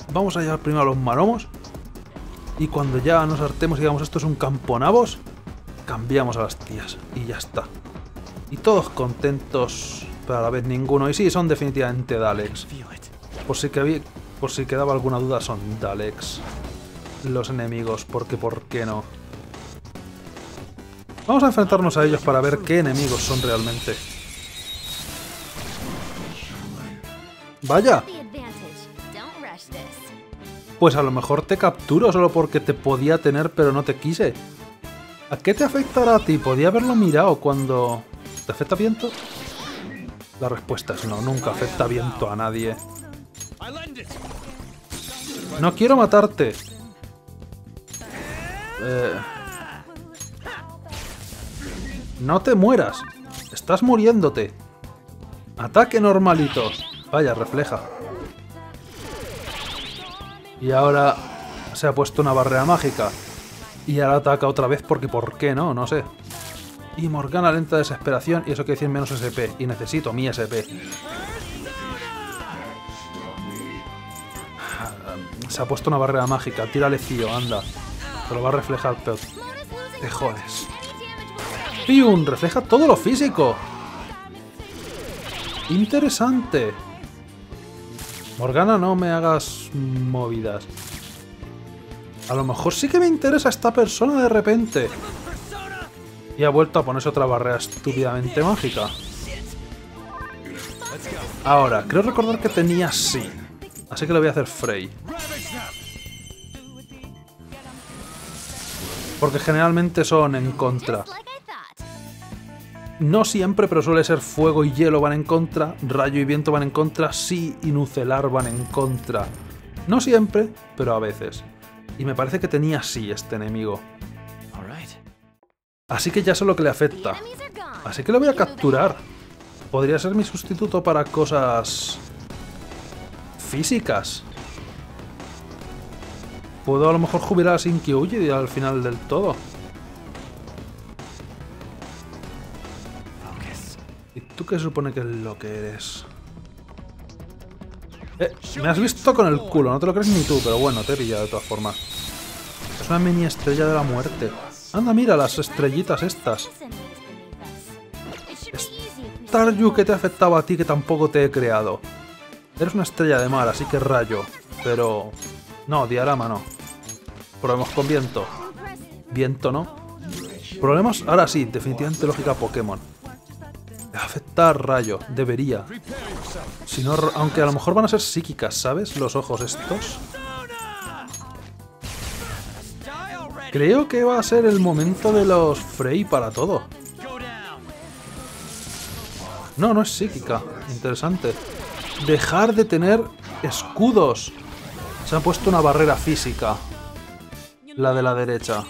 Vamos a llevar primero a los maromos. Y cuando ya nos hartemos y digamos esto es un camponabos, cambiamos a las tías. Y ya está. Y todos contentos, pero a la vez ninguno. Y sí, son definitivamente Daleks. Por si quedaba alguna duda, son Daleks. Los enemigos, porque ¿por qué no? Vamos a enfrentarnos a ellos para ver qué enemigos son realmente. ¡Vaya! Pues a lo mejor te capturo solo porque te podía tener pero no te quise. ¿A qué te afectará a ti? Podía haberlo mirado cuando... ¿Te afecta viento? La respuesta es no, nunca afecta viento a nadie. No quiero matarte. No te mueras. Estás muriéndote. Ataque normalito. Vaya, refleja. Y ahora se ha puesto una barrera mágica. Y ahora ataca otra vez porque ¿por qué no? No sé. Y Morgana lenta de desesperación y eso quiere decir menos SP. Y necesito mi SP. Se ha puesto una barrera mágica. Tírale Cío, anda. Te lo va a reflejar, pero te jodes. ¡Pium! Refleja todo lo físico. Interesante. Morgana, no me hagas movidas. A lo mejor sí que me interesa esta persona de repente. Y ha vuelto a ponerse otra barrera estúpidamente mágica. Ahora, creo recordar que tenía sí. Así que le voy a hacer Frey. Porque generalmente son en contra. No siempre, pero suele ser fuego y hielo van en contra, rayo y viento van en contra, sí y nucelar van en contra. No siempre, pero a veces. Y me parece que tenía sí este enemigo. Así que ya sé lo que le afecta. Así que lo voy a capturar. Podría ser mi sustituto para cosas... físicas. Puedo a lo mejor jubilar a Shinkyuji al final del todo. ¿Y tú qué se supone que es lo que eres? Me has visto con el culo, no te lo crees ni tú, pero bueno, te he pillado de todas formas. Es una mini estrella de la muerte. Anda, mira las estrellitas estas. Staryu, ¿qué te afectaba a ti que tampoco te he creado? Eres una estrella de mar, así que rayo. Pero... no, diorama no. Probemos con viento. Viento no. Problemas, ahora sí, definitivamente lógica Pokémon. Afectar rayo, debería. Si no, aunque a lo mejor van a ser psíquicas, ¿sabes? Los ojos estos. Creo que va a ser el momento de los Frey para todo. No, no es psíquica. Interesante. Dejar de tener escudos. Se ha puesto una barrera física. La de la derecha.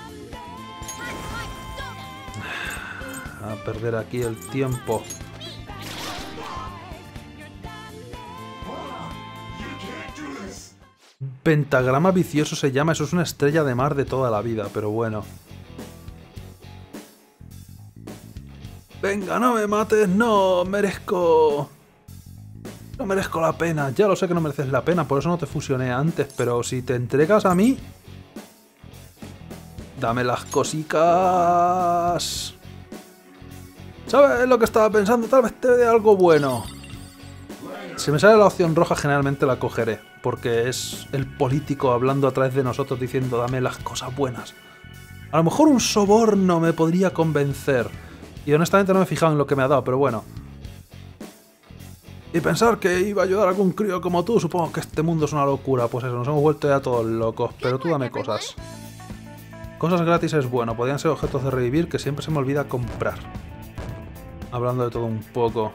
A perder aquí el tiempo. Pentagrama vicioso se llama, eso es una estrella de mar de toda la vida, pero bueno. Venga, no me mates, no merezco... No merezco la pena, ya lo sé que no mereces la pena, por eso no te fusioné antes, pero si te entregas a mí... Dame las cosicas... ¿Sabes lo que estaba pensando? Tal vez te dé algo bueno. Si me sale la opción roja, generalmente la cogeré. Porque es el político hablando a través de nosotros diciendo dame las cosas buenas. A lo mejor un soborno me podría convencer. Y honestamente no me he fijado en lo que me ha dado, pero bueno. Y pensar que iba a ayudar a algún crío como tú, supongo que este mundo es una locura. Pues eso, nos hemos vuelto ya todos locos. Pero tú dame cosas. Cosas gratis es bueno. Podrían ser objetos de revivir que siempre se me olvida comprar. Hablando de todo un poco.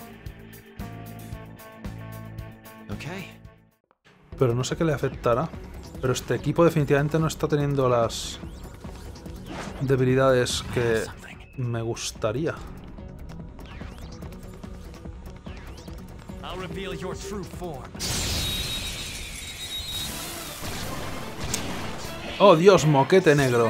Pero no sé qué le afectará. Pero este equipo definitivamente no está teniendo las debilidades que me gustaría. Oh Dios, moquete negro.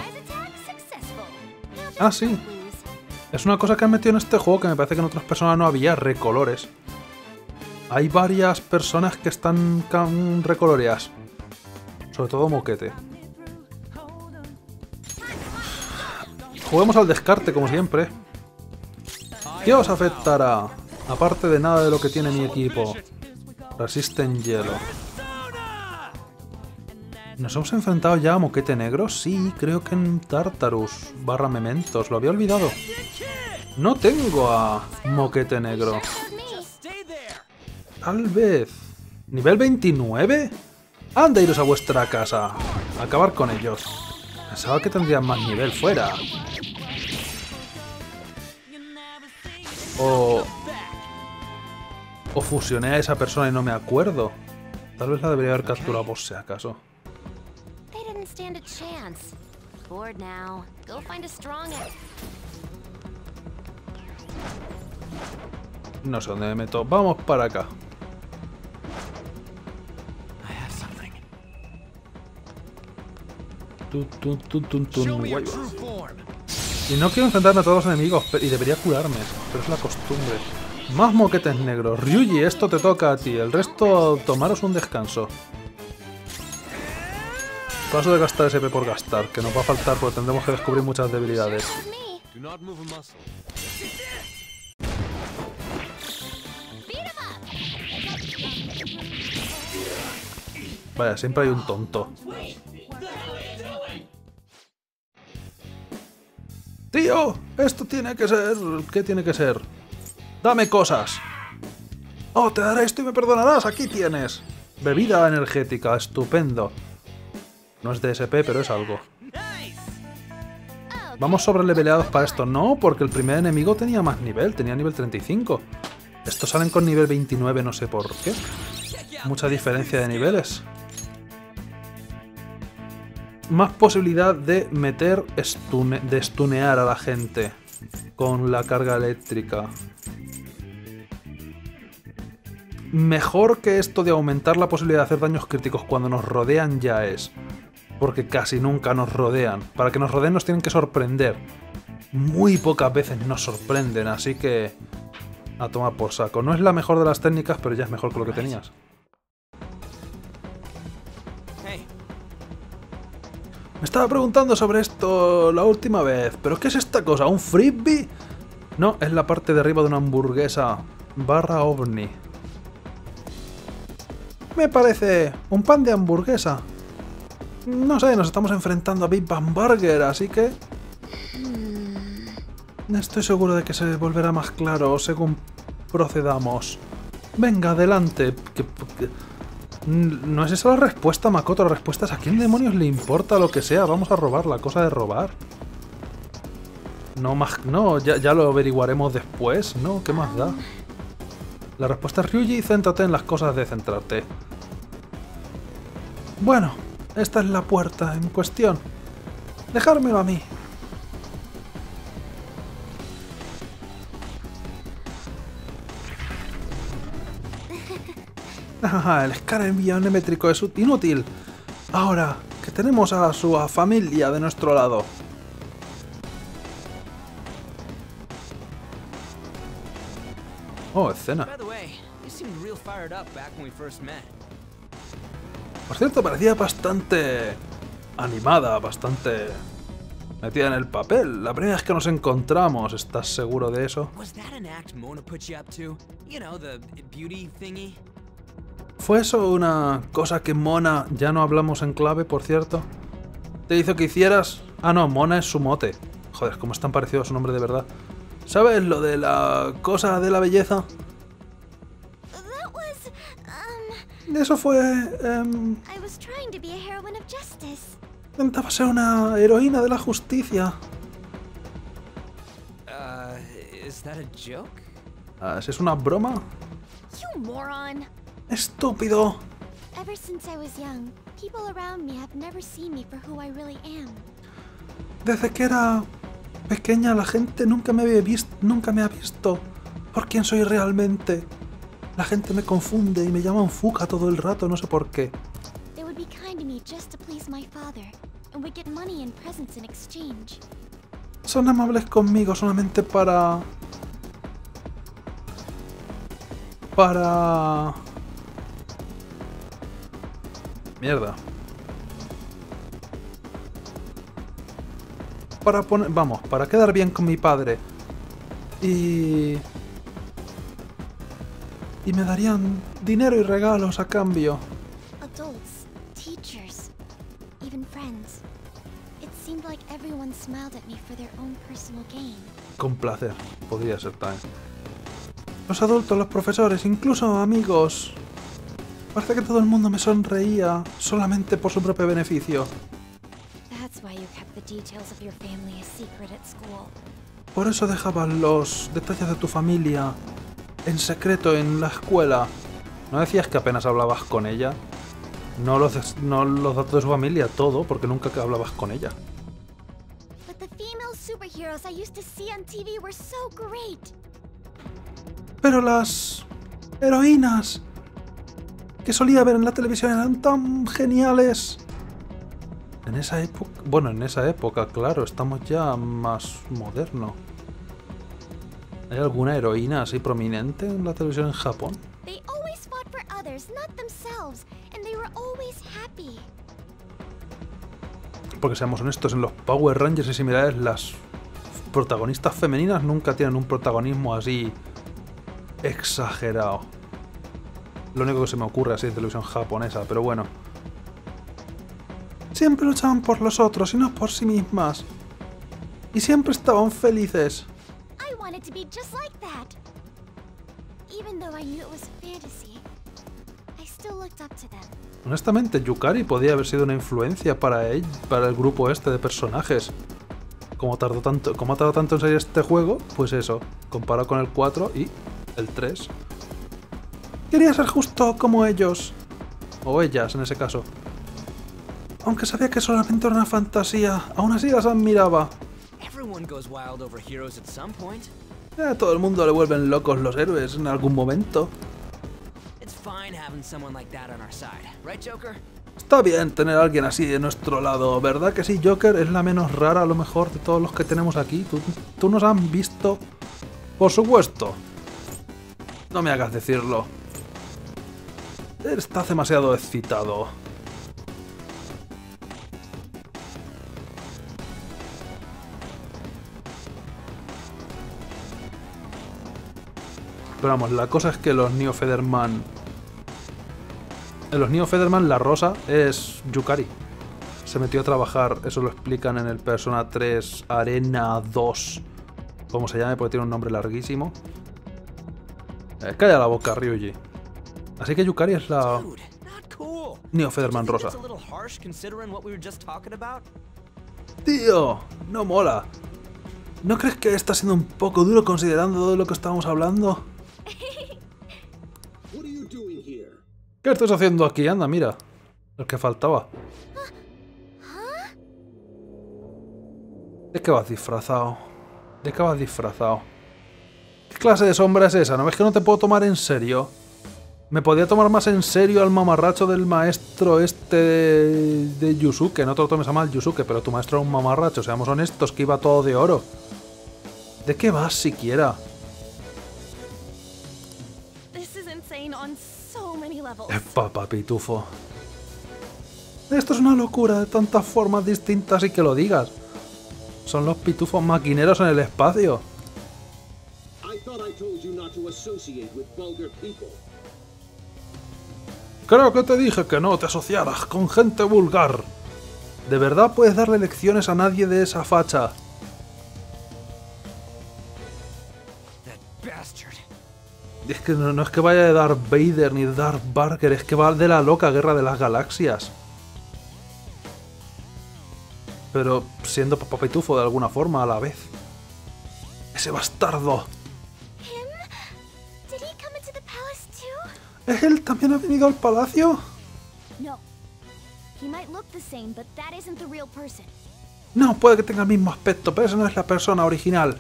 Ah, sí. Es una cosa que han metido en este juego que me parece que en otras personas no había, recolores. Hay varias personas que están recoloreadas. Sobre todo Moquete. Juguemos al descarte, como siempre. ¿Qué os afectará? Aparte de nada de lo que tiene mi equipo. Resisten hielo. ¿Nos hemos enfrentado ya a Moquete Negro? Sí, creo que en Tartarus / Mementos. Lo había olvidado. No tengo a Moquete Negro. Tal vez. ¿Nivel 29? ¡Anda, iros a vuestra casa! A acabar con ellos. Pensaba que tendrían más nivel fuera. O fusioné a esa persona y no me acuerdo. Tal vez la debería haber capturado por si acaso. No sé dónde me meto. Vamos para acá. Y no quiero enfrentarme a todos los enemigos, y debería curarme, pero es la costumbre. Más moquetes negros. Ryuji, esto te toca a ti. El resto, tomaros un descanso. Paso de gastar SP por gastar, que nos va a faltar porque tendremos que descubrir muchas debilidades. Vaya, siempre hay un tonto. ¡Tío! Esto tiene que ser... ¿Qué tiene que ser? ¡Dame cosas! ¡Oh, te daré esto y me perdonarás! ¡Aquí tienes! Bebida energética, estupendo. No es de SP, pero es algo. Vamos sobreleveleados para esto. No, porque el primer enemigo tenía más nivel, tenía nivel 35. Estos salen con nivel 29, no sé por qué. Mucha diferencia de niveles. Más posibilidad de meter, de stunear a la gente con la carga eléctrica. Mejor que esto de aumentar la posibilidad de hacer daños críticos cuando nos rodean ya es. Porque casi nunca nos rodean. Para que nos rodeen nos tienen que sorprender. Muy pocas veces nos sorprenden, así que... a tomar por saco. No es la mejor de las técnicas, pero ya es mejor que lo que tenías. Me estaba preguntando sobre esto la última vez, pero ¿qué es esta cosa? ¿Un frisbee? No, es la parte de arriba de una hamburguesa / ovni. Me parece un pan de hamburguesa. No sé, nos estamos enfrentando a Big Bang Burger, así que... estoy seguro de que se volverá más claro según procedamos. Venga, adelante. No es esa la respuesta, Makoto. La respuesta es: ¿a quién demonios le importa lo que sea? Vamos a robar, la cosa de robar. No, ya lo averiguaremos después. No, ¿qué más da? La respuesta es: Ryuji, céntrate en las cosas de centrarte. Bueno, esta es la puerta en cuestión. Dejármelo a mí. El escáner biométrico es inútil. Ahora que tenemos a su familia de nuestro lado. Oh, escena. Por cierto, parecía bastante animada, bastante metida en el papel. La primera vez que nos encontramos, ¿estás seguro de eso? ¿Fue eso una cosa que Mona, ya no hablamos en clave, por cierto, te hizo que hicieras? Ah, no, Mona es su mote. Joder, cómo es tan parecido a su nombre de verdad. ¿Sabes lo de la cosa de la belleza? Eso fue... intentaba ser una heroína de la justicia. ¿Es una broma? ¡Estúpido! Desde que era pequeña la gente nunca me ha visto por quién soy realmente. La gente me confunde y me llaman Fuka todo el rato, no sé por qué. Son amables conmigo solamente para... Mierda. para poner... Vamos, para quedar bien con mi padre. Y me darían dinero y regalos a cambio. Adults, teachers, even friends. It seemed like everyone smiled at me for their own personal gain. Con placer, podría ser también. Los adultos, los profesores, incluso amigos. Parece que todo el mundo me sonreía solamente por su propio beneficio. That's why you kept the details of your family a secret at school. Por eso dejabas los detalles de tu familia en secreto en la escuela. ¿No decías que apenas hablabas con ella? No los datos de su familia, todo, porque nunca hablabas con ella. But the female superheroes I used to see on TV were so great. Pero las heroínas que solía ver en la televisión eran tan geniales. En esa época... Bueno, en esa época, claro, estamos ya más modernos. ¿Hay alguna heroína así prominente en la televisión en Japón? They always fought for others, not themselves, and they were always happy. Porque seamos honestos, en los Power Rangers y similares, las protagonistas femeninas nunca tienen un protagonismo así exagerado. Lo único que se me ocurre así en televisión japonesa, pero bueno. Siempre luchaban por los otros y no por sí mismas. Y siempre estaban felices. I wanted to be just like that. Even though I knew it was fantasy, I still looked up to them. Honestamente, Yukari podía haber sido una influencia para el grupo este de personajes. Como ha tardado tanto en salir este juego, pues eso, comparado con el 4 y el 3. Quería ser justo como ellos. O ellas, en ese caso. Aunque sabía que solamente era una fantasía, aún así las admiraba. A todo el mundo le vuelven locos los héroes en algún momento. Está bien tener a alguien así de nuestro lado, ¿verdad que sí, Joker? Es la menos rara a lo mejor de todos los que tenemos aquí. ¿Tú nos has visto? Por supuesto. No me hagas decirlo. Estás demasiado excitado. Pero vamos, la cosa es que los Neo Federman... En los Neo Federman la rosa es Yukari. Se metió a trabajar, eso lo explican en el Persona 3 Arena 2. Como se llame, porque tiene un nombre larguísimo. Calla la boca, Ryuji. Así que Yukari es la Neo Federman rosa. Tío, no mola. ¿No crees que está siendo un poco duro considerando todo lo que estábamos hablando? ¿Qué estás haciendo aquí? Anda, mira. El que faltaba. ¿De qué vas disfrazado? ¿De qué vas disfrazado? ¿Qué clase de sombra es esa? ¿No ves que no te puedo tomar en serio? Me podía tomar más en serio al mamarracho del maestro este de Yusuke. No te lo tomes a mal, Yusuke, pero tu maestro era un mamarracho. Seamos honestos, que iba todo de oro. ¿De qué vas siquiera? Papá pitufo. Esto es una locura de tantas formas distintas y que lo digas. Son los pitufos maquineros en el espacio. Creo que te dije que no te asociaras con gente vulgar. ¿De verdad puedes darle lecciones a nadie de esa facha? Y es que no es que vaya de Darth Vader ni de Darth Barker, es que va de la loca guerra de las galaxias. Pero siendo papá pitufo de alguna forma a la vez. ¡Ese bastardo! ¿Él también ha venido al palacio? No, puede que tenga el mismo aspecto, pero esa no es la persona original.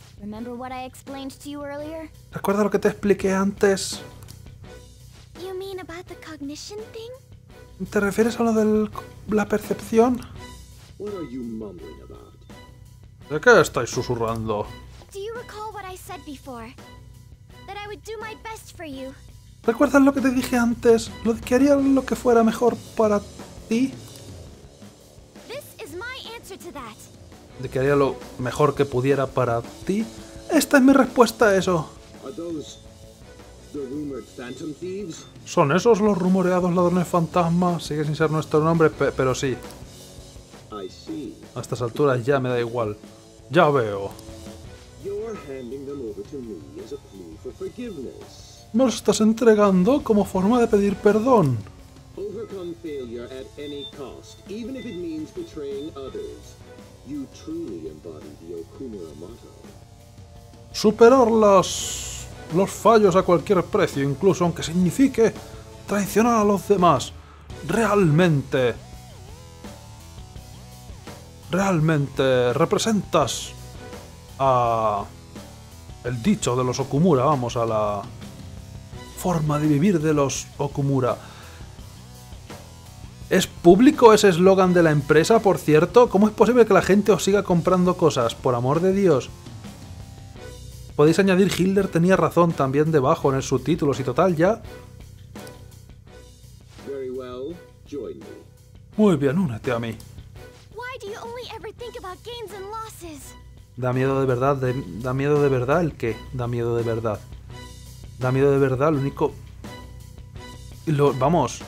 ¿Recuerda lo que te expliqué antes? ¿Te refieres a lo de la percepción? ¿De qué estáis susurrando? ¿Recuerdas lo que te dije antes? Lo de que haría lo que fuera mejor para ti. de que haría lo mejor que pudiera para ti. Esta es mi respuesta a eso. Are those the rumored phantom thieves? ¿Son esos los rumoreados ladrones fantasmas? Sigue sin ser nuestro nombre, pero sí. I see. A estas alturas ya me da igual. Ya veo. You're handing them over to me as a plea for forgiveness. Me los estás entregando como forma de pedir perdón. Overcome failure at any cost, even if it means betraying others. You truly embody the Okumura motto. Superar los fallos a cualquier precio, incluso aunque signifique traicionar a los demás. Realmente representas a el dicho de los Okumura, vamos, a la forma de vivir de los Okumura. ¿Es público ese eslogan de la empresa, por cierto? ¿Cómo es posible que la gente os siga comprando cosas? Por amor de Dios. Podéis añadir Hitler tenía razón también debajo en el subtítulo, y total ya. Very well, join me. Muy bien, únete a mí. Why do you only ever think about gains and losses? Da miedo de verdad, da miedo de verdad el qué, da miedo de verdad. Da miedo de verdad, lo único... Vamos.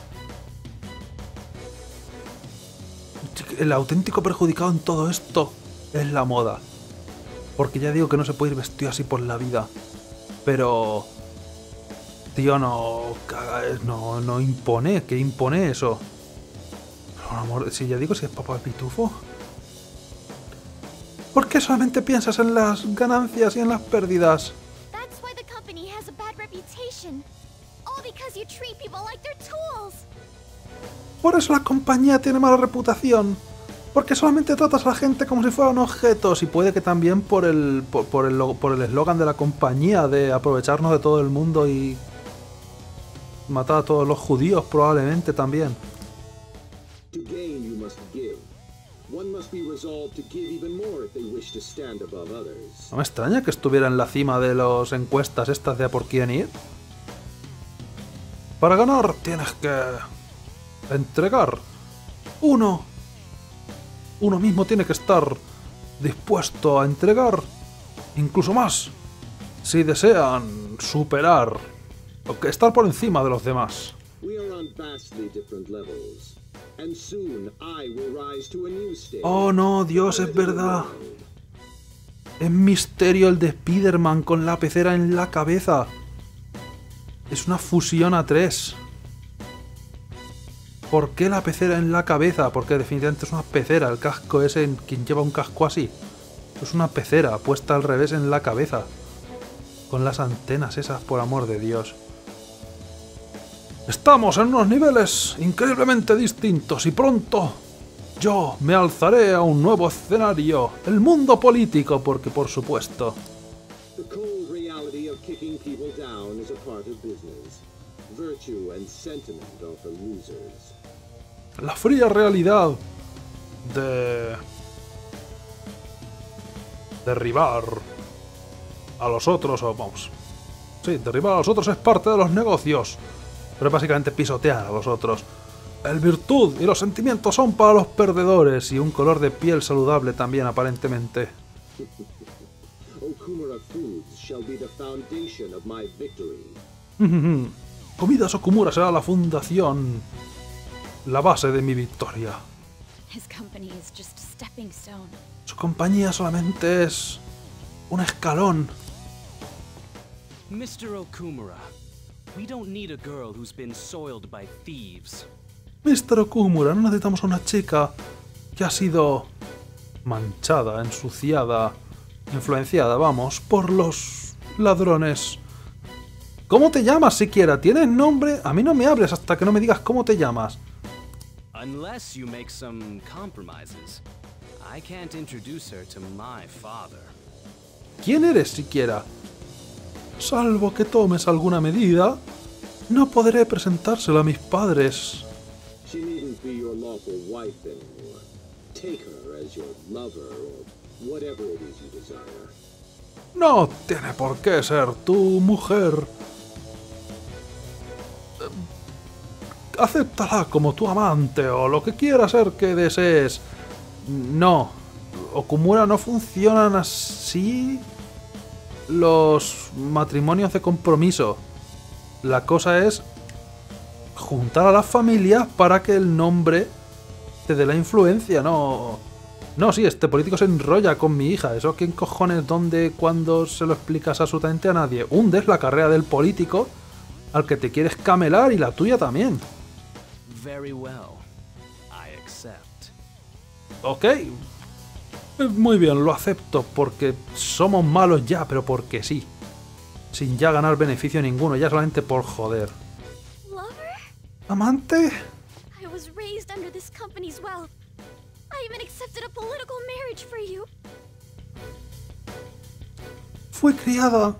El auténtico perjudicado en todo esto es la moda. Porque ya digo que no se puede ir vestido así por la vida. Pero... Tío, no impone. ¿Qué impone eso? Por amor, si ya digo, si es Papá Pitufo. ¿Por qué solamente piensas en las ganancias y en las pérdidas? That's why the company has a bad reputation. All because you treat people like they're tools. Por eso la compañía tiene mala reputación. Porque solamente tratas a la gente como si fueran objetos. Y puede que también por el eslogan de la compañía de aprovecharnos de todo el mundo y matar a todos los judíos, probablemente también. To gain, you must give. One must be resolved to give even more if they wish to stand above others. No me extraña que estuviera en la cima de las encuestas estas de a por quién ir. Para ganar tienes que entregar. Uno mismo tiene que estar dispuesto a entregar incluso más si desean superar o que estar por encima de los demás. We are on vastly different levels, and soon I will rise to a new stage. Oh no, Dios, es verdad. Es Misterio el de Spider-Man con la pecera en la cabeza. Es una fusión a 3. ¿Por qué la pecera en la cabeza? Porque definitivamente es una pecera. El casco ese, quien lleva un casco así. Es una pecera puesta al revés en la cabeza. Con las antenas esas, por amor de Dios. Estamos en unos niveles increíblemente distintos y pronto yo me alzaré a un nuevo escenario. El mundo político, porque por supuesto. The cold reality of kicking people down is a part of business. Virtue and sentiment are for losers. La fría realidad de derribar a los otros, o vamos, sí, derribar a los otros es parte de los negocios, pero es básicamente pisotear a los otros. El virtud y los sentimientos son para los perdedores y un color de piel saludable también aparentemente. Okumura foods shall be the foundation of my victory. Comidas Okumura será la fundación, la base de mi victoria. His company is just a stepping stone. Su compañía solamente es un escalón. Mr. Okumura, we don't need a girl who's been soiled by thieves. Mr. Okumura, no necesitamos una chica que ha sido manchada, ensuciada, influenciada, vamos, por los ladrones. ¿Cómo te llamas siquiera? ¿Tienes nombre? A mí no me hables hasta que no me digas cómo te llamas. Unless you make some compromises, I can't introduce her to my father. ¿Quién eres siquiera? Salvo que tomes alguna medida, no podré presentárselo a mis padres. She needn't be your lawful wife anymore. Take her as your lover or whatever it is you desire. No tiene por qué ser tu mujer. Acéptala como tu amante o lo que quiera ser que desees. No. Okumura, no funcionan así los matrimonios de compromiso. La cosa es juntar a las familias para que el nombre te dé la influencia, no... No, sí, este político se enrolla con mi hija. ¿Eso quién cojones, dónde, cuándo se lo explicas absolutamente a nadie? Hundes la carrera del político al que te quieres camelar y la tuya también. Very well. I accept. Ok. Muy bien, lo acepto porque somos malos ya, pero porque sí. Sin ya ganar beneficio ninguno, ya solamente por joder. Lover? ¿Amante? I was raised under this company's wealth. I even accepted a political marriage for you. Fui criada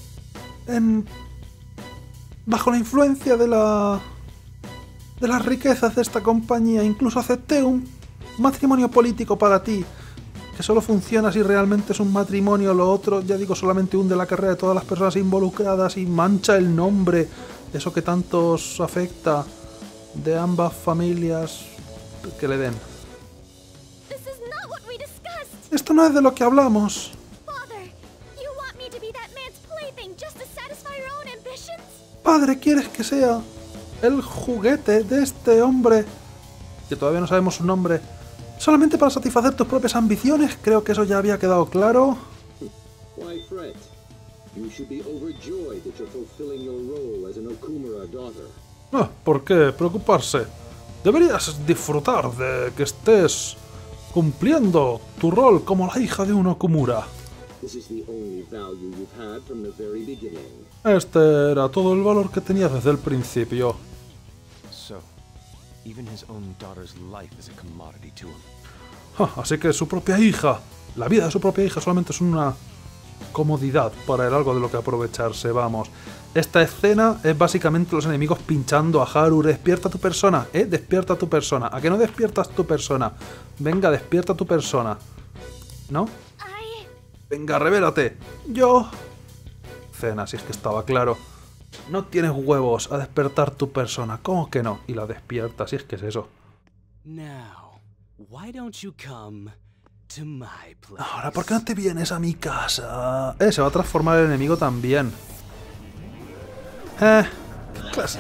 bajo la influencia de las riquezas de esta compañía. Incluso acepté un matrimonio político para ti, que solo funciona si realmente es un matrimonio. Lo otro, ya digo, solamente hunde la carrera de todas las personas involucradas y mancha el nombre, eso que tanto os afecta, de ambas familias que le den. This is not what we discussed. Esto no es de lo que hablamos. Father, you want me to be that man's plaything just to satisfy your own ambitions? Padre, ¿quieres que sea el juguete de este hombre, que todavía no sabemos su nombre, solamente para satisfacer tus propias ambiciones? Creo que eso ya había quedado claro. Why fret? You should be overjoyed that you're fulfilling your role as an Okumura daughter. ¿Por qué preocuparse? Deberías disfrutar de que estés cumpliendo tu rol como la hija de un Okumura. This is the only value you've had from the very beginning. Este era todo el valor que tenía desde el principio. So, even his own daughter's life is a commodity to him. Así que su propia hija, la vida de su propia hija solamente es una comodidad para él, algo de lo que aprovecharse, vamos. Esta escena es básicamente los enemigos pinchando a Haru. Despierta tu persona, despierta tu persona. ¿A que no despiertas tu persona? Venga, despierta tu persona. ¿No? Venga, revélate. Yo... Cena, si es que estaba claro. No tienes huevos a despertar tu persona. ¿Cómo que no? Y la despierta, si es que es eso. Now, why don't you come to my place? Ahora, ¿por qué no te vienes a mi casa? Se va a transformar el enemigo también. ¿Qué clase?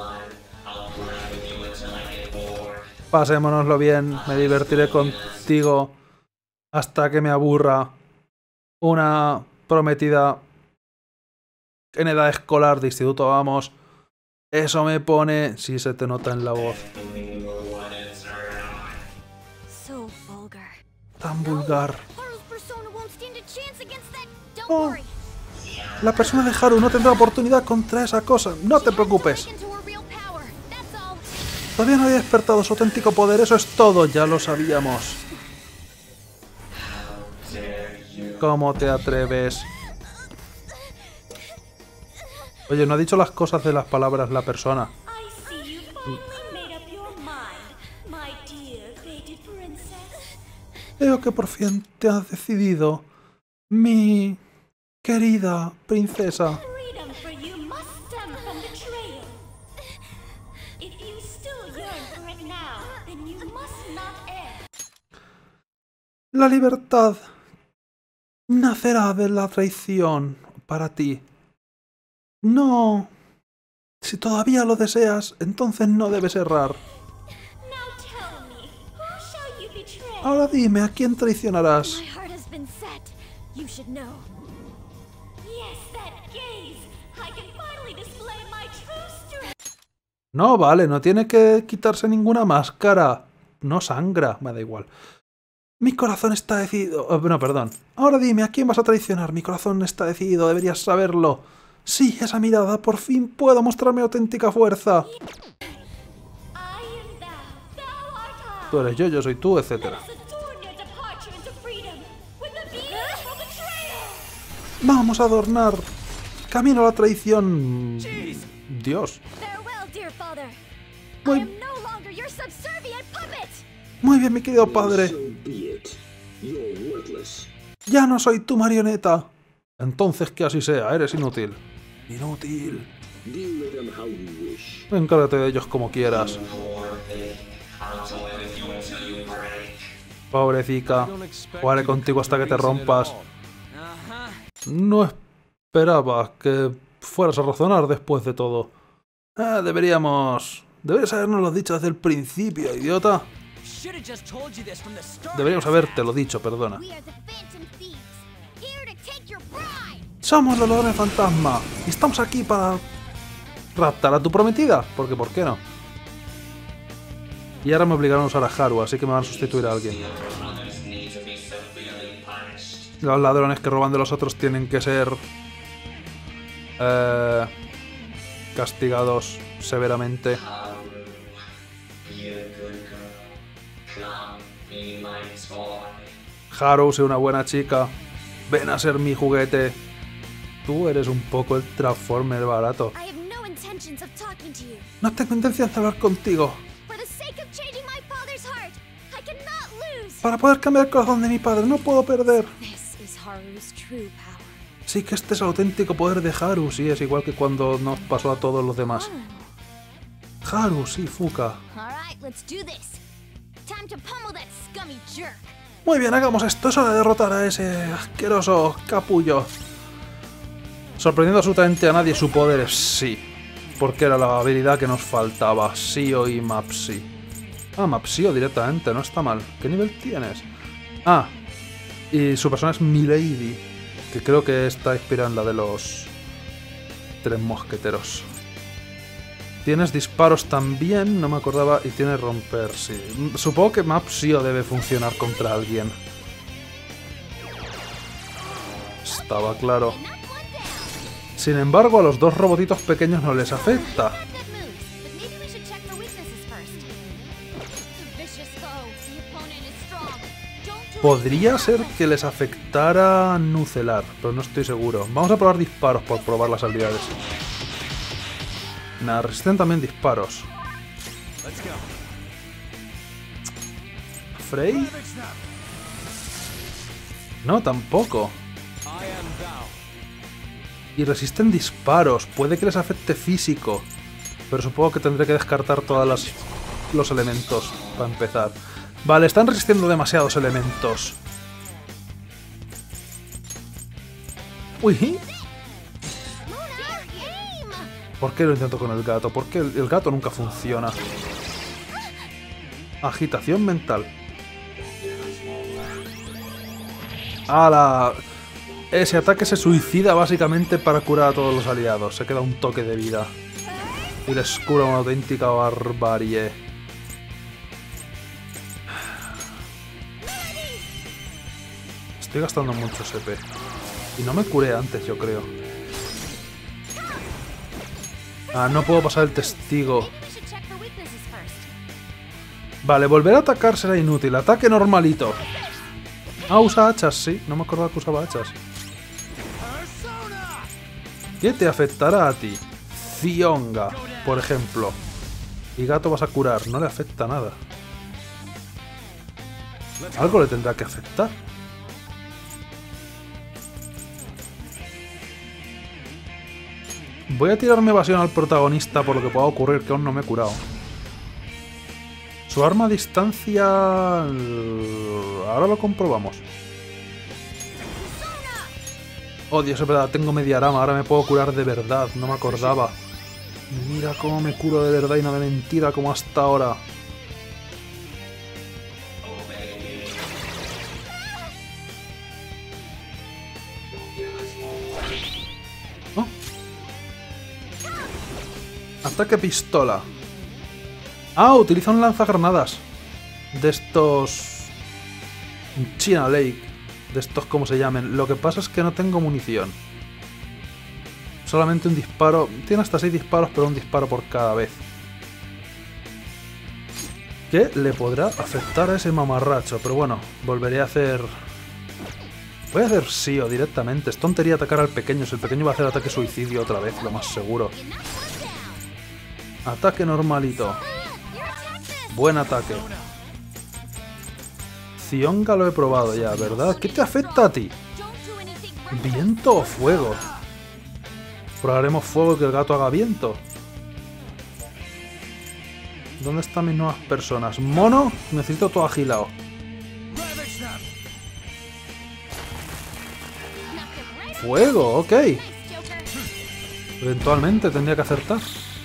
Pasémonoslo bien. Me divertiré contigo hasta que me aburra. Una prometida en edad escolar de instituto, vamos. Eso me pone... Sí, se te nota en la voz. So vulgar. Tan vulgar. Haru's persona won't stand a chance against that. Don't Oh. worry. La persona de Haru no tendrá oportunidad contra esa cosa. No te preocupes. Into her real power. That's all. Todavía no había despertado su auténtico poder. Eso es todo. Ya lo sabíamos. ¿Cómo te atreves? Oye, no ha dicho las cosas de las palabras la persona. I see you finally made up your mind, my dear fated princess. Veo que por fin te has decidido, mi querida princesa. Freedom for you must stem from betrayal. If you still yearn for it now, then you must not err. La libertad nacerá de la traición para ti. No. Si todavía lo deseas, entonces no debes errar. Now tell me, who shall you betray? Ahora dime, ¿a quién traicionarás? My heart has been set. You should know. Yes, that gaze. I can finally display my true strength. No, vale, no tiene que quitarse ninguna máscara. No sangra, me da igual. Mi corazón está decidido... no, perdón. Ahora dime, ¿a quién vas a traicionar? Mi corazón está decidido, deberías saberlo. Sí, esa mirada, por fin puedo mostrar mi auténtica fuerza. I am thou art I. Tú eres yo soy tú, etc. Let us adorn your departure into freedom with the beautiful betrayal. Vamos a adornar. Camino a la traición. Dios. Farewell, dear father. Muy- I am no longer your subservient puppet. Muy bien, mi querido padre. So be it. You're worthless. Ya no soy tu marioneta. Entonces que así sea, eres inútil. Inútil. Deal with them how you wish. Encárgate de ellos como quieras. Pobrecita. Jugaré contigo hasta que te rompas. No esperaba que fueras a razonar después de todo. Deberías habernoslo dicho desde el principio, idiota. Deberíamos habértelo dicho, perdona. We are the Phantom Thieves, here to take your bride. Somos los ladrones fantasma y estamos aquí para raptar a tu prometida, porque ¿por qué no? Y ahora me obligaron a usar a Haru, así que me van a sustituir a alguien. Los ladrones que roban de los otros tienen que ser castigados severamente. Haru, sé una buena chica. Ven a ser mi juguete. Tú eres un poco el Transformer barato. I have no intentions of talking to you. No tengo intención de hablar contigo. For the sake of changing my father's heart, I cannot lose. Para poder cambiar el corazón de mi padre, no puedo perder. This is Haru's true power. Sí que este es el auténtico poder de Haru, sí, es igual que cuando nos pasó a todos los demás. Haru, sí, Fuka. All right, let's do this. Time to pummel that scummy jerk. Muy bien, hagamos esto, es hora de derrotar a ese asqueroso capullo. Sorprendiendo absolutamente a nadie, su poder es sí. Porque era la habilidad que nos faltaba, Sio y Mapsi. Ah, Mapsio directamente, no está mal. ¿Qué nivel tienes? Ah, y su persona es Milady, que creo que está inspirada en la de los 3 mosqueteros. Tienes disparos también, no me acordaba, y tienes romper, sí. Supongo que Mapsio debe funcionar contra alguien. Estaba claro. Sin embargo, a los 2 robotitos pequeños no les afecta. Good moves, but maybe we should check for weaknesses first. Vicious foe, the opponent is strong. Don't do Podría ser que les afectara Nucelar, pero no estoy seguro. Vamos a probar disparos por probar las habilidades. Nada, resisten también disparos. ¿Frey? No, tampoco. Y resisten disparos. Puede que les afecte físico. Pero supongo que tendré que descartar todos los elementos para empezar. Vale, están resistiendo demasiados elementos. Uy. ¿Por qué lo intento con el gato? Porque el gato nunca funciona. Agitación mental. ¡Hala! Ese ataque se suicida básicamente para curar a todos los aliados. Se queda un toque de vida. Y les cura una auténtica barbarie. Estoy gastando mucho SP. Y no me curé antes, yo creo. Ah, no puedo pasar el testigo. maybe we should check for weaknesses first. Vale, volver a atacar será inútil. Ataque normalito. Ah, usa hachas, sí. No me acordaba que usaba hachas. ¿Qué te afectará a ti? Zionga, por ejemplo. Y gato vas a curar. No le afecta nada. Algo le tendrá que afectar. Voy a tirarme evasión al protagonista por lo que pueda ocurrir, que aún no me he curado. Su arma a distancia... Ahora lo comprobamos. Oh, Dios, es verdad, tengo media arama, ahora me puedo curar de verdad, no me acordaba. Mira cómo me curo de verdad y no de mentira como hasta ahora. Oh. Ataque pistola. Ah, utiliza un lanzagranadas. De estos... China Lake. De estos como se llamen. Lo que pasa es que no tengo munición. Solamente un disparo. Tiene hasta 6 disparos, pero un disparo por cada vez. ¿Qué le podrá afectar a ese mamarracho? Pero bueno, volveré a hacer... Voy a hacer Sio directamente. Es tontería atacar al pequeño. Si el pequeño va a hacer ataque suicidio otra vez, lo más seguro. Ataque normalito. Buen ataque. Zionga lo he probado ya, ¿verdad? ¿Qué te afecta a ti? ¿Viento o fuego? Probaremos fuego y que el gato haga viento. ¿Dónde están mis nuevas personas? Mono, necesito todo agilado. fuego, ok. Eventualmente tendría que acertar.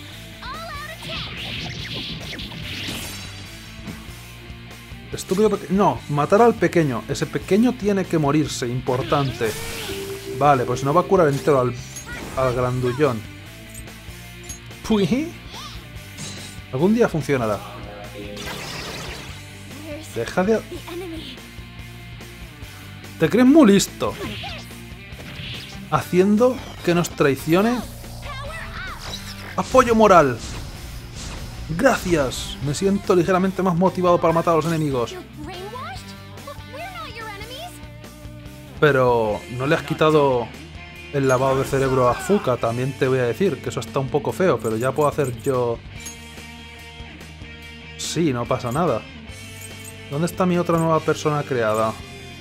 Estúpido pequeño. No, matar al pequeño. Ese pequeño tiene que morirse, importante. Vale, pues no va a curar entero al grandullón. Puy. Algún día funcionará. Deja de... Te crees muy listo. Haciendo que nos traicione. Apoyo moral. Gracias. Me siento ligeramente más motivado para matar a los enemigos. Pero no le has quitado el lavado de cerebro a Fuka. También te voy a decir que eso está un poco feo, pero ya puedo hacer yo... Sí, no pasa nada. ¿Dónde está mi otra nueva persona creada?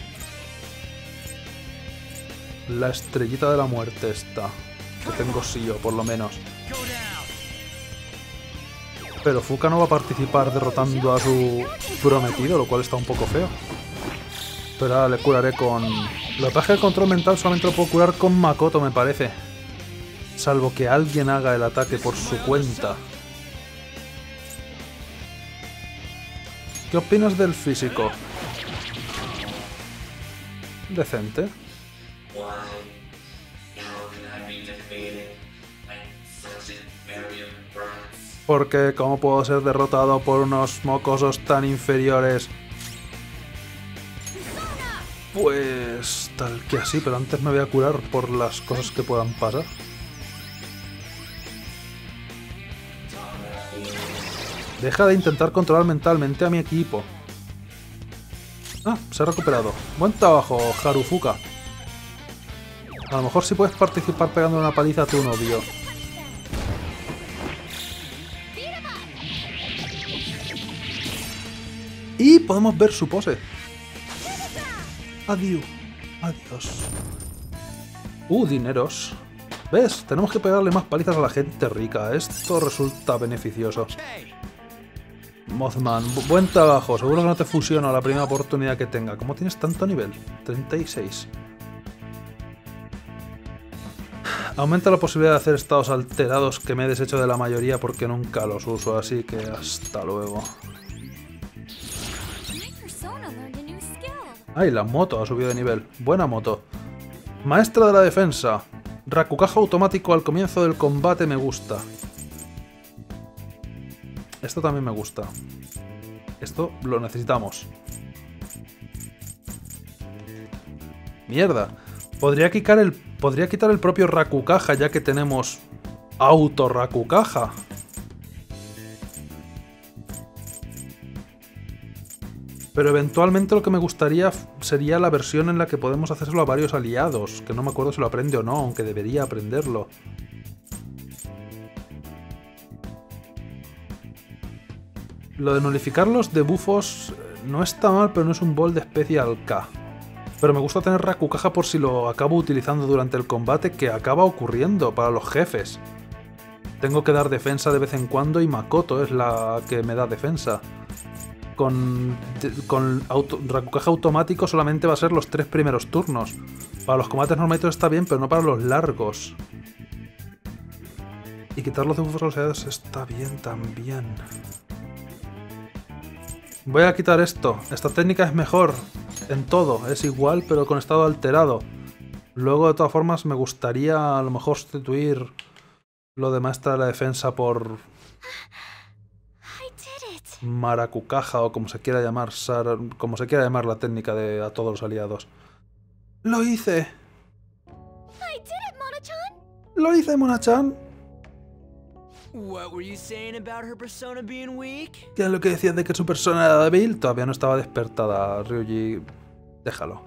La estrellita de la muerte esta. Que tengo sí yo, por lo menos. Pero Fuka no va a participar derrotando a su prometido, lo cual está un poco feo. Pero ahora le curaré con... Lo que pasa es que el control mental solamente lo puedo curar con Makoto, me parece. Salvo que alguien haga el ataque por su cuenta. ¿Qué opinas del físico? Decente. Porque ¿cómo puedo ser derrotado por unos mocosos tan inferiores? Pues tal que así, pero antes me voy a curar por las cosas que puedan pasar. Deja de intentar controlar mentalmente a mi equipo. Ah, se ha recuperado. Buen trabajo, Harufuka. A lo mejor sí puedes participar pegando una paliza a tu novio. Y podemos ver su pose. Adiós. Adiós. Dineros. ¿Ves? Tenemos que pegarle más palizas a la gente rica. Esto resulta beneficioso. Mothman, buen trabajo. Seguro que no te fusiono a la primera oportunidad que tenga. ¿Cómo tienes tanto nivel? 36. Aumenta la posibilidad de hacer estados alterados que me he deshecho de la mayoría porque nunca los uso. Así que hasta luego. Ay, la moto ha subido de nivel. Buena moto. Maestra de la defensa. Rakukaja automático al comienzo del combate me gusta. Esto también me gusta. Esto lo necesitamos. Mierda. Podría quitar el propio Rakukaja ya que tenemos auto Rakukaja. Pero eventualmente lo que me gustaría sería la versión en la que podemos hacérselo a varios aliados. Que no me acuerdo si lo aprende o no, aunque debería aprenderlo. Lo de nulificar los debuffos no está mal, pero no es un bol de Special K. Pero me gusta tener Rakukaja por si lo acabo utilizando durante el combate, que acaba ocurriendo para los jefes. Tengo que dar defensa de vez en cuando y Makoto es la que me da defensa. Con Rakukaja automático solamente va a ser los 3 primeros turnos. Para los combates normalitos está bien, pero no para los largos. Y quitar los debuffos a los aliados está bien también. Voy a quitar esto. Esta técnica es mejor en todo. Es igual, pero con estado alterado. Luego, de todas formas, me gustaría a lo mejor sustituir lo de maestra de la defensa por Marakukaja o como se quiera llamar, como se quiera llamar la técnica de a todos los aliados. ¡Lo hice! ¡Lo hice, Mona-chan! What were you saying about her persona being weak? ¿Qué es lo que decías de que su persona era débil? Todavía no estaba despertada, Ryuji. Déjalo.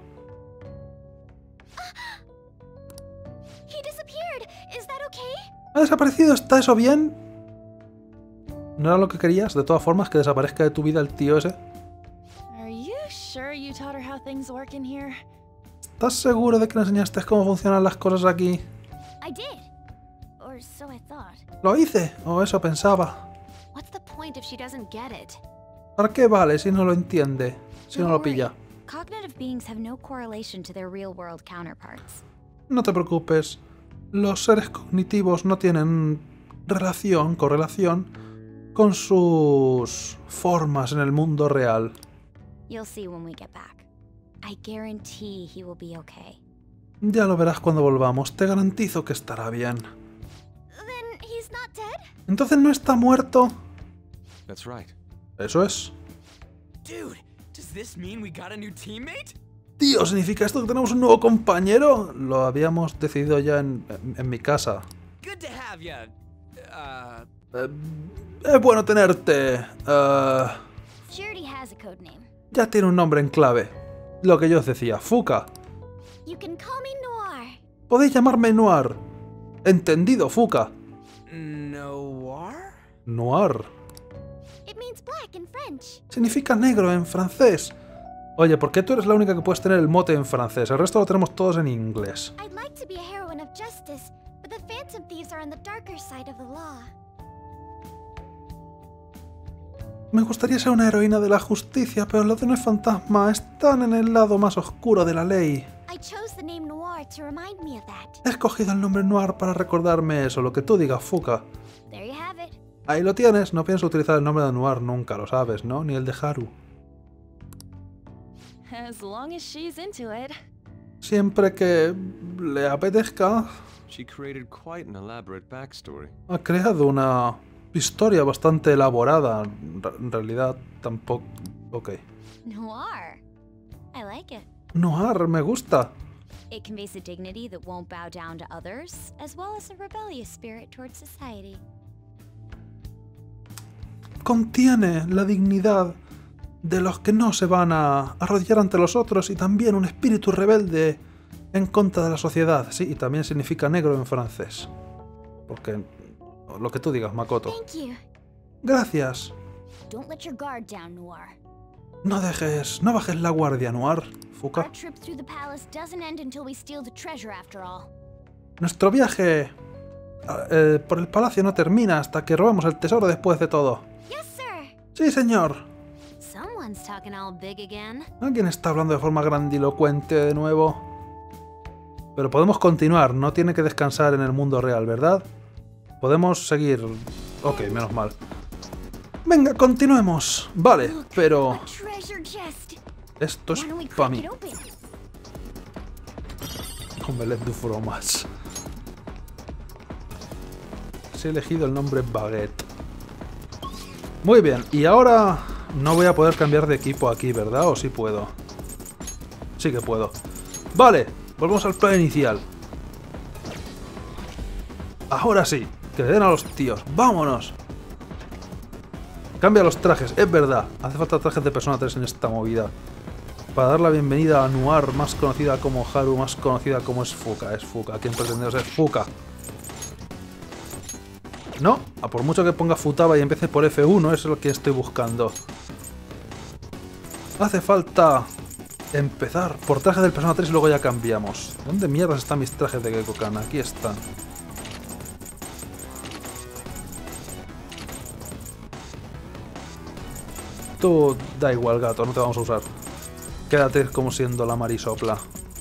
¿Ha desaparecido? ¿Está eso bien? ¿No era lo que querías? De todas formas, que desaparezca de tu vida el tío ese. ¿Estás seguro de que le enseñaste cómo funcionan las cosas aquí? Lo hice, o eso pensaba. ¿Para qué vale si no lo entiende? Si no lo pilla. No te preocupes. Los seres cognitivos no tienen correlación con sus formas en el mundo real. You'll see when we get back. I guarantee he will be okay. Ya lo verás cuando volvamos. Te garantizo que estará bien. Then he's not dead? ¿Entonces no está muerto? That's right. Eso es. Dude, does this mean we got a new teammate? Tío, ¿significa esto que tenemos un nuevo compañero? Lo habíamos decidido ya en mi casa. Good to have ya. Es bueno tenerte. She already has a code name. Ya tiene un nombre en clave. Lo que yo os decía, Fuka. You can call me Noir. Podéis llamarme Noir. Entendido, Fuka. Noir? Noir. It means black in French. Significa negro en francés. Oye, ¿por qué tú eres la única que puedes tener el mote en francés? El resto lo tenemos todos en inglés. I'd like to be a heroine of justice, but the Phantom Thieves are on the darker side of the law. Me gustaría ser una heroína de la justicia, pero los Ladrones Fantasma están en el lado más oscuro de la ley. I chose the name Noir to remind me of that. He escogido el nombre Noir para recordarme eso, lo que tú digas, Fuka. There you have it. Ahí lo tienes, no pienso utilizar el nombre de Noir nunca, lo sabes, ¿no? Ni el de Haru. As long as she's into it. Siempre que le apetezca, She created quite an elaborate backstory. ha creado una historia bastante elaborada. En realidad, tampoco... Ok. Noir. I like it. Noir, me gusta. It conveys a dignity that won't bow down to others, as well as a rebellious spirit towards society. Contiene la dignidad de los que no se van a arrodillar ante los otros y también un espíritu rebelde en contra de la sociedad. Sí, y también significa negro en francés. Porque lo que tú digas, Makoto. Thank you. Gracias. Don't let your guard down, Noir. No bajes la guardia, Noir. Fuka. Our trip through the palace doesn't end until we steal the treasure after all. Nuestro viaje por el palacio no termina hasta que robamos el tesoro después de todo. Yes, sir. Sí, señor. Someone's talking all big again. ¿Alguien está hablando de forma grandilocuente de nuevo? Pero podemos continuar, no tiene que descansar en el mundo real, ¿verdad? Podemos seguir... Ok, menos mal. Venga, continuemos. Vale, pero... A treasure chest. Esto es Why don't we para crack mí. it open? Omelette du fromage. Se he elegido el nombre Baguette. Muy bien, y ahora no voy a poder cambiar de equipo aquí, ¿verdad? ¿O sí puedo? Sí que puedo. Vale, volvemos al plan inicial. Ahora sí, que le den a los tíos. ¡Vámonos! Cambia los trajes, es verdad. Hace falta trajes de Persona 3 en esta movida. Para dar la bienvenida a Noir, más conocida como Haru, más conocida como es Fuka. Es Fuka, ¿quién pretende ser Fuka? No, a por mucho que ponga Futaba y empiece por F1, eso es lo que estoy buscando. Hace falta empezar por trajes del Persona 3 y luego ya cambiamos. ¿Dónde mierdas están mis trajes de Gekokan? Aquí están. Tú da igual, gato, no te vamos a usar. Quédate como siendo la Marisopla.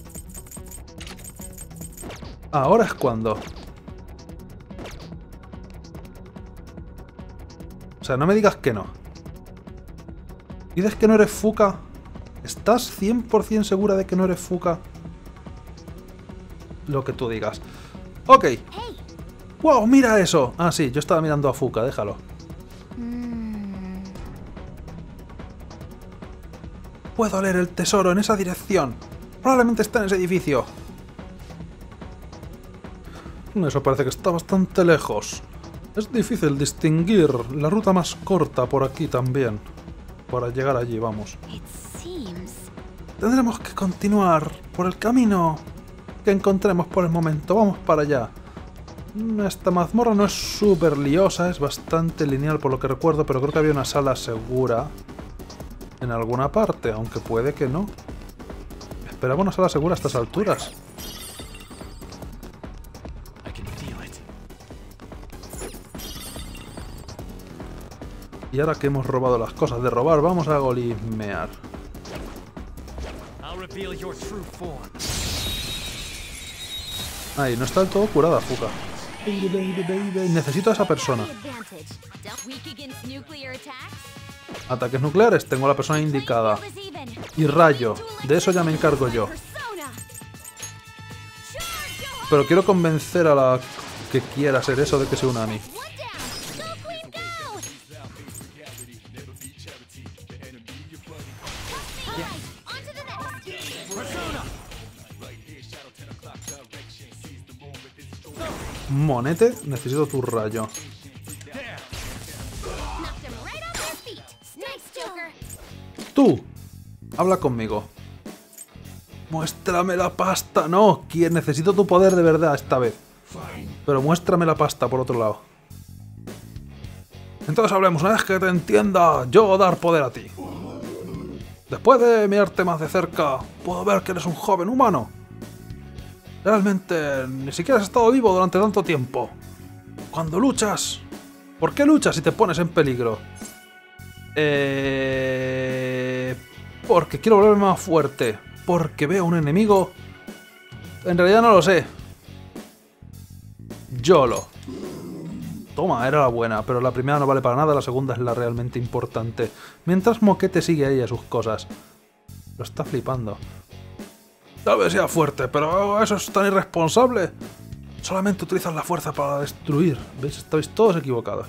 Ahora es cuando. O sea, no me digas que no. ¿Dices que no eres Fuka? ¿Estás 100% segura de que no eres Fuka? Lo que tú digas. Ok. ¡Wow! ¡Mira eso! Ah, sí, yo estaba mirando a Fuka, déjalo. Puedo leer el tesoro en esa dirección. Probablemente está en ese edificio. Eso parece que está bastante lejos. Es difícil distinguir la ruta más corta por aquí también. Para llegar allí, vamos. Tendremos que continuar por el camino que encontremos por el momento. Vamos para allá. Esta mazmorra no es súper liosa, es bastante lineal por lo que recuerdo, pero creo que había una sala segura en alguna parte, aunque puede que no. Esperaba una sala segura a estas alturas. Y ahora que hemos robado las cosas de robar, vamos a golismear. Ahí, no está del todo curada, Fuka. Baby, baby, baby. Necesito a esa persona. Ataques nucleares, tengo a la persona indicada. Y rayo, de eso ya me encargo yo. Pero quiero convencer a la que quiera hacer eso de que se una a mí. Monete, necesito tu rayo. Tú, habla conmigo. Muéstrame la pasta. No, necesito tu poder de verdad esta vez. Pero muéstrame la pasta por otro lado. Entonces hablemos, una vez que te entienda, yo dar poder a ti. Después de mirarte más de cerca, puedo ver que eres un joven humano. Realmente ni siquiera has estado vivo durante tanto tiempo. Cuando luchas, ¿por qué luchas si te pones en peligro? Porque quiero volverme más fuerte. Porque veo un enemigo. En realidad no lo sé. YOLO. Toma, era la buena, pero la primera no vale para nada, la segunda es la realmente importante. Mientras Moquete sigue ahí a sus cosas. Lo está flipando. Tal vez sea fuerte, pero eso es tan irresponsable. Solamente utilizas la fuerza para destruir. ¿Veis? Estáis todos equivocados.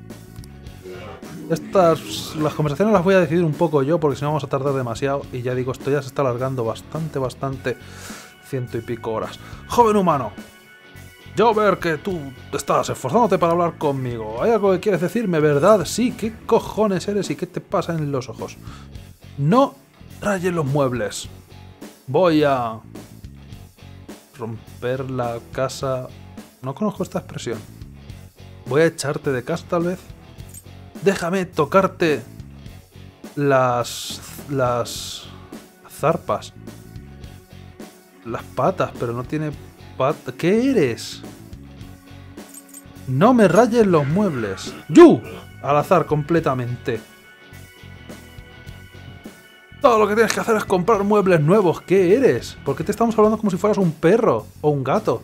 Las conversaciones las voy a decidir un poco yo, porque si no vamos a tardar demasiado. Y ya digo, esto ya se está alargando bastante. 100 y pico horas. Joven humano. Yo ver que tú estás esforzándote para hablar conmigo. ¿Hay algo que quieres decirme, verdad? Sí, ¿qué cojones eres y qué te pasa en los ojos? No rayes los muebles. Voy a romper la casa. No conozco esta expresión. Voy a echarte de casa, tal vez. Déjame tocarte las zarpas. Las patas, pero no tiene patas. ¿Qué eres? No me rayes los muebles. ¡Yu! Al azar completamente. Todo lo que tienes que hacer es comprar muebles nuevos. ¿Qué eres? ¿Por qué te estamos hablando como si fueras un perro o un gato?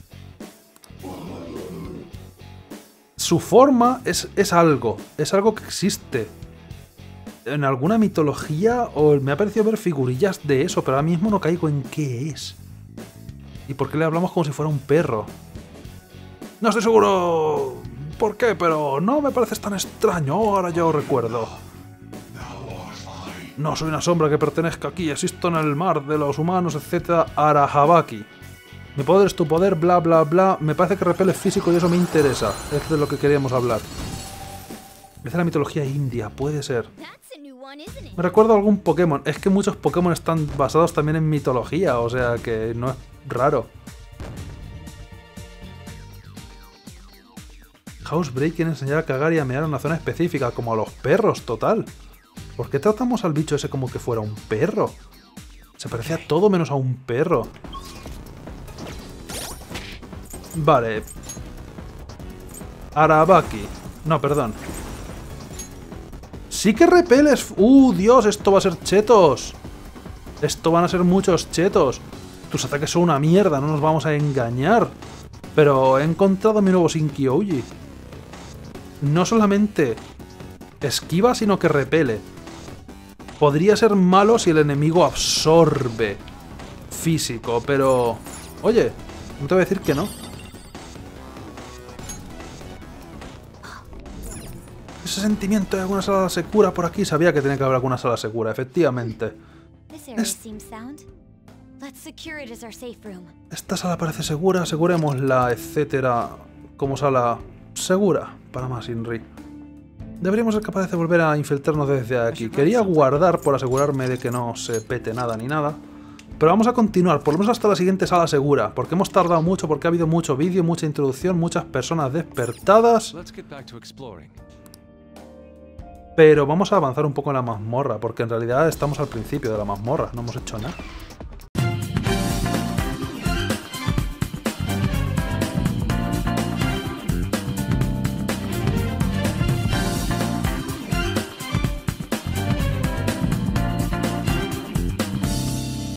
Su forma es algo que existe. En alguna mitología o me ha parecido ver figurillas de eso, pero ahora mismo no caigo en qué es. ¿Y por qué le hablamos como si fuera un perro? No estoy seguro por qué, pero no me pareces tan extraño. Ahora yo recuerdo. No soy una sombra que pertenezca aquí, existo en el mar de los humanos, etc. Arahabaki. Mi poder es tu poder, bla bla bla. Me parece que repele físico y eso me interesa. Es de lo que queríamos hablar. Es de la mitología india, puede ser. Me recuerdo a algún Pokémon. Es que muchos Pokémon están basados también en mitología, o sea que no es raro. Housebreaking enseñar a cagar y a mear en una zona específica, como a los perros, total. ¿Por qué tratamos al bicho ese como que fuera un perro? Se parecía todo menos a un perro. Vale. Arabaki. No, perdón. Sí que repeles. Dios, esto va a ser chetos. Esto van a ser muchos chetos. Tus ataques son una mierda, no nos vamos a engañar. Pero he encontrado a mi nuevo Shinkyoji. No solamente esquiva, sino que repele. Podría ser malo si el enemigo absorbe físico, pero... Oye, no te voy a decir que no. Ese sentimiento de alguna sala segura por aquí. Sabía que tenía que haber alguna sala segura, efectivamente. Esta sala parece segura, asegurémosla, etcétera, como sala segura para más Inri. Deberíamos ser capaces de volver a infiltrarnos desde aquí. Quería guardar por asegurarme de que no se pete nada ni nada. Pero vamos a continuar, por lo menos hasta la siguiente sala segura. Porque hemos tardado mucho, porque ha habido mucho vídeo, mucha introducción, muchas personas despertadas. Pero vamos a avanzar un poco en la mazmorra, porque en realidad estamos al principio de la mazmorra, no hemos hecho nada.